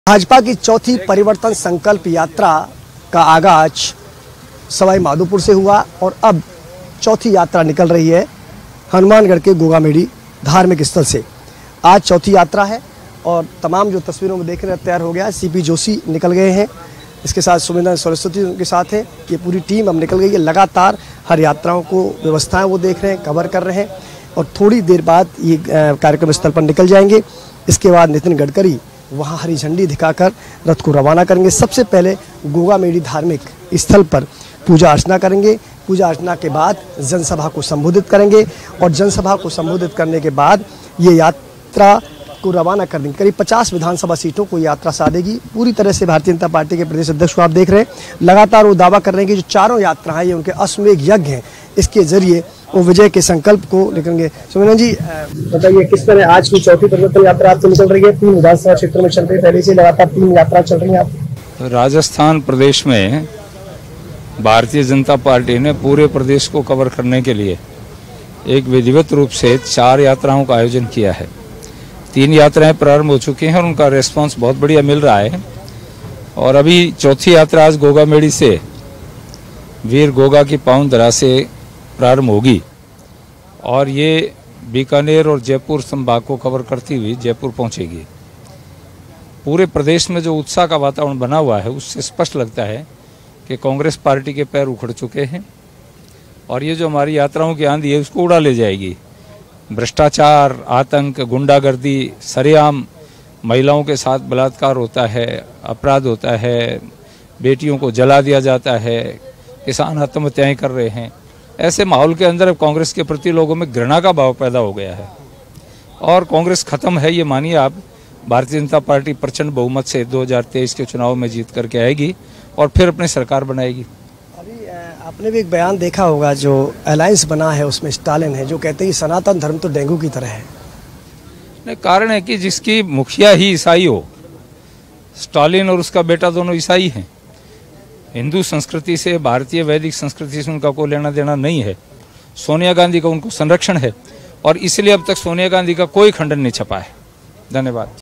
भाजपा की चौथी परिवर्तन संकल्प यात्रा का आगाज सवाई माधोपुर से हुआ और अब चौथी यात्रा निकल रही है हनुमानगढ़ के गोगामेड़ी धार्मिक स्थल से। आज चौथी यात्रा है और तमाम जो तस्वीरों में देख रहे हैं तैयार हो गया है। सीपी जोशी निकल गए हैं, इसके साथ सुमिंदर सरस्वती उनके साथ है। ये पूरी टीम अब निकल गई है। लगातार हर यात्राओं को व्यवस्थाएं वो देख रहे हैं, कवर कर रहे हैं और थोड़ी देर बाद ये कार्यक्रम स्थल पर निकल जाएंगे। इसके बाद नितिन गडकरी वहाँ हरी झंडी दिखाकर रथ को रवाना करेंगे। सबसे पहले गोगामेड़ी धार्मिक स्थल पर पूजा अर्चना करेंगे। पूजा अर्चना के बाद जनसभा को संबोधित करेंगे और जनसभा को संबोधित करने के बाद ये यात्रा को रवाना कर देंगे। करीब 50 विधानसभा सीटों को यात्रा साधेगी। पूरी तरह से भारतीय जनता पार्टी के प्रदेश अध्यक्ष को आप देख रहे हैं, लगातार वो दावा कर रहे हैं कि जो चारों यात्रा है ये उनके अश्वमेध यज्ञ हैं। इसके जरिए वो विजय के संकल्प को लेकरेंगे। सुमिंदर जी बताइए, किस तरह आज की चौथी परिवर्तन यात्रा आपसे निकल रही है? 3 विधानसभा क्षेत्रों में चल रही है, पहले से लगातार 3 यात्रा चल रही है। आप राजस्थान प्रदेश में भारतीय जनता पार्टी ने पूरे प्रदेश को कवर करने के लिए एक विधिवत रूप से 4 यात्राओं का आयोजन किया है। 3 यात्राएं प्रारंभ हो चुकी हैं और उनका रेस्पॉन्स बहुत बढ़िया मिल रहा है। और अभी चौथी यात्रा आज गोगामेड़ी से वीर गोगा की पावन धरा से प्रारंभ होगी और ये बीकानेर और जयपुर संभाग को कवर करती हुई जयपुर पहुंचेगी। पूरे प्रदेश में जो उत्साह का वातावरण बना हुआ है उससे स्पष्ट लगता है कि कांग्रेस पार्टी के पैर उखड़ चुके हैं और ये जो हमारी यात्राओं की आंधी है उसको उड़ा ले जाएगी। भ्रष्टाचार, आतंक, गुंडागर्दी, सरेआम महिलाओं के साथ बलात्कार होता है, अपराध होता है, बेटियों को जला दिया जाता है, किसान आत्महत्याएं कर रहे हैं। ऐसे माहौल के अंदर अब कांग्रेस के प्रति लोगों में घृणा का भाव पैदा हो गया है और कांग्रेस खत्म है, ये मानिए आप। भारतीय जनता पार्टी प्रचंड बहुमत से 2023 के चुनाव में जीत करके आएगी और फिर अपनी सरकार बनाएगी। अभी आपने भी एक बयान देखा होगा, जो अलायंस बना है उसमें स्टालिन है, जो कहते हैं सनातन धर्म तो डेंगू की तरह है। नहीं, कारण है कि जिसकी मुखिया ही ईसाई हो, स्टालिन और उसका बेटा दोनों ईसाई हैं। हिंदू संस्कृति से, भारतीय वैदिक संस्कृति से उनका कोई लेना देना नहीं है। सोनिया गांधी का उनको संरक्षण है और इसलिए अब तक सोनिया गांधी का कोई खंडन नहीं छपा है। धन्यवाद।